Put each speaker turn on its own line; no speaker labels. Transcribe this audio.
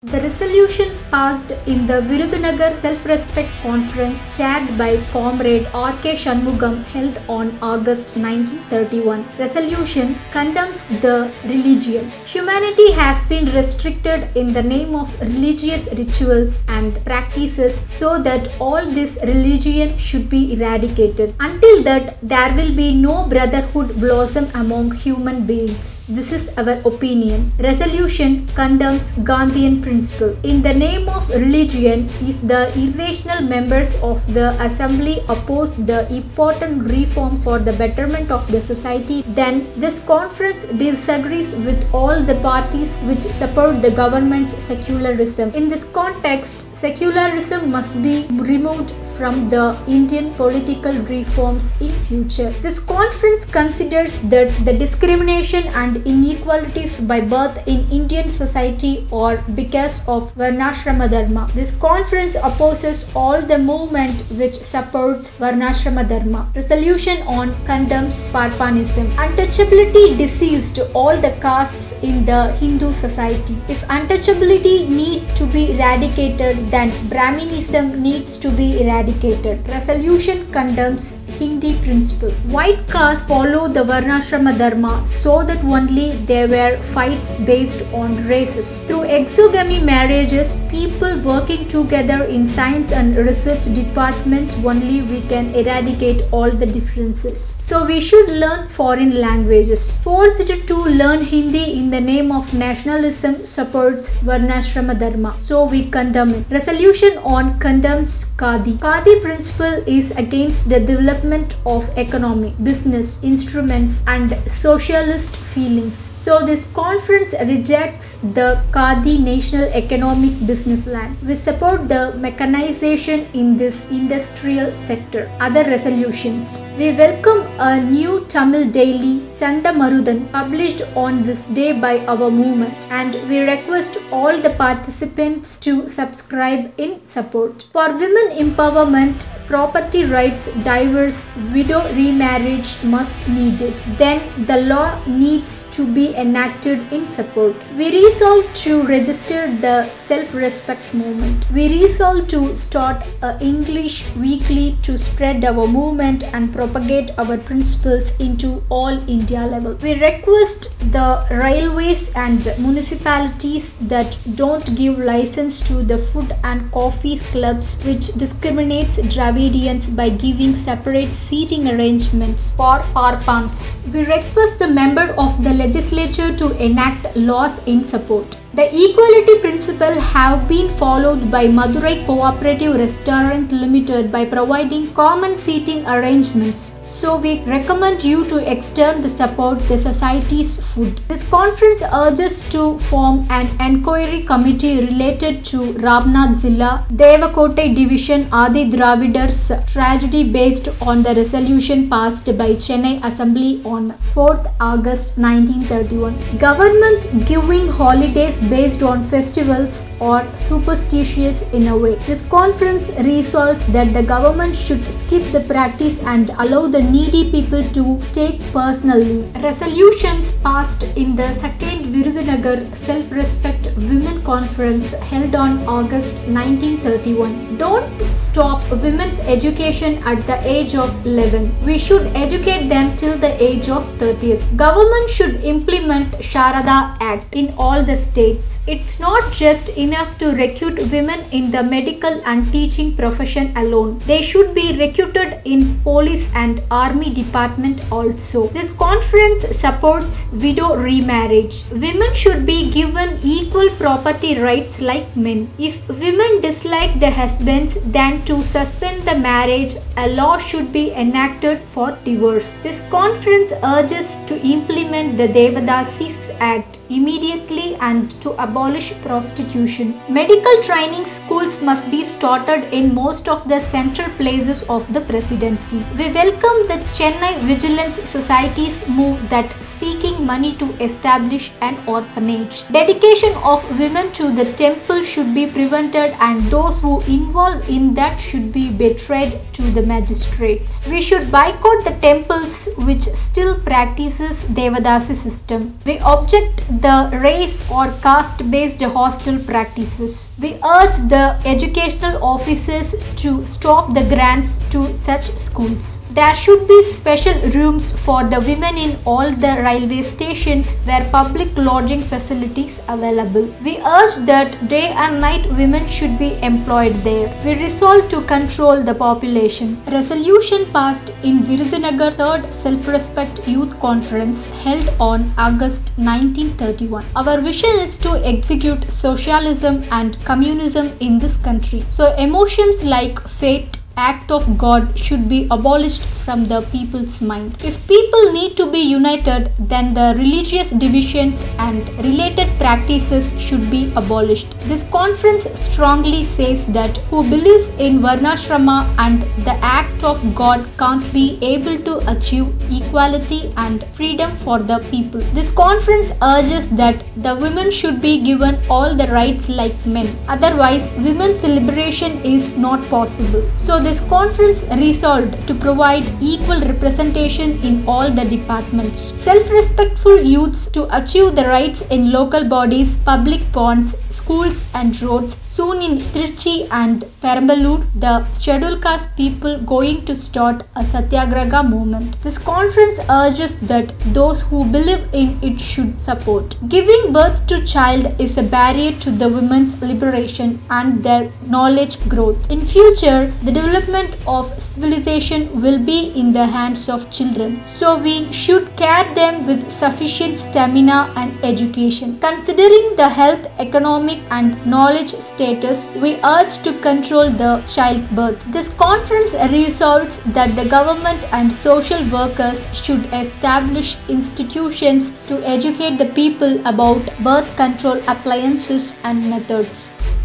The resolutions passed in the Virudhunagar Self-Respect Conference chaired by Comrade R.K. Shanmugam held on August 1931. Resolution condemns the religion. Humanity has been restricted in the name of religious rituals and practices so that all this religion should be eradicated. Until that, there will be no brotherhood blossom among human beings. This is our opinion. Resolution condemns Gandhian principle. In the name of religion, if the irrational members of the assembly oppose the important reforms for the betterment of the society, then this conference disagrees with all the parties which support the government's secularism. In this context, secularism must be removed from the Indian political reforms in future. This conference considers that the discrimination and inequalities by birth in Indian society are because of Varnashrama Dharma. This conference opposes all the movement which supports Varnashrama Dharma. Resolution on condemns Parpanism. Untouchability deceased all the castes in the Hindu society. If untouchability need to be eradicated, then Brahminism needs to be eradicated. Resolution condemns Hindi principle. White castes follow the Varnashrama Dharma so that only there were fights based on races. Through exogamy marriages, people working together in science and research departments only we can eradicate all the differences. So we should learn foreign languages. Forced to learn Hindi in the name of nationalism supports Varnashrama Dharma. So we condemn it. Resolution on condemns Khadi. Khadi principle is against the development of economy, business, instruments and socialist feelings. So this conference rejects the Khadi National Economic Business Plan. We support the mechanization in this industrial sector. Other resolutions. We welcome a new Tamil daily, Chandamarudan, published on this day by our movement, and we request all the participants to subscribe in support. For women empowerment, property rights, divorce, widow remarriage must needed. Then the law needs to be enacted in support. We resolve to register the self-respect movement. We resolve to start a English weekly to spread our movement and propagate our principles into all India level. We request the railways and municipalities that don't give license to the food and coffee clubs which discriminates Dravidians by giving separate seating arrangements for Parpans. We request the member of the legislature to enact laws in support. The equality principle have been followed by Madurai Cooperative Restaurant Limited by providing common seating arrangements. So we recommend you to extend the support the society's food. This conference urges to form an enquiry committee related to Ramnath Zilla, Devakotai Division Adi Dravidars tragedy based on the resolution passed by Chennai Assembly on 4th August 1931. Government giving holidays based on festivals or superstitious in a way. This conference resolves that the government should skip the practice and allow the needy people to take personal leave. Resolutions passed in the second Virudhunagar Self-Respect Women Conference held on August 1931. Don't stop women's education at the age of 11. We should educate them till the age of 30th. Government should implement Sharada Act in all the states. It's not just enough to recruit women in the medical and teaching profession alone. They should be recruited in police and army department also. This conference supports widow remarriage. Women should be given equal property rights like men. If women dislike their husbands, then to suspend the marriage, a law should be enacted for divorce. This conference urges to implement the Devadasis Act immediately and to abolish prostitution. Medical training schools must be started in most of the central places of the presidency. We welcome the Chennai Vigilance Society's move that seeking money to establish an orphanage. Dedication of women to the temple should be prevented and those who involve in that should be betrayed to the magistrates. We should boycott the temples which still practices Devadasi system. We object the race or caste-based hostel practices. We urge the educational officers to stop the grants to such schools. There should be special rooms for the women in all the railway stations where public lodging facilities available. We urge that day and night women should be employed there. We resolve to control the population. Resolution passed in Virudhunagar 3rd Self-Respect Youth Conference held on August 1931. Our vision is to execute socialism and communism in this country. So emotions like fate, act of God should be abolished from the people's mind. If people need to be united, then the religious divisions and related practices should be abolished. This conference strongly says that who believes in Varnashrama and the act of God can't be able to achieve equality and freedom for the people. This conference urges that the women should be given all the rights like men. Otherwise, women's liberation is not possible. So this conference resolved to provide equal representation in all the departments. Self-respectful youths to achieve the rights in local bodies, public ponds, schools and roads. Soon in Trichy and Perambalur, the scheduled caste people going to start a Satyagraha movement. This conference urges that those who believe in it should support. Giving birth to child is a barrier to the women's liberation and their knowledge growth. In future, the development of civilization will be in the hands of children. So we should care them with sufficient stamina and education. Considering the health, economic and knowledge status, we urge to control the childbirth. This conference resolves that the government and social workers should establish institutions to educate the people about birth control appliances and methods.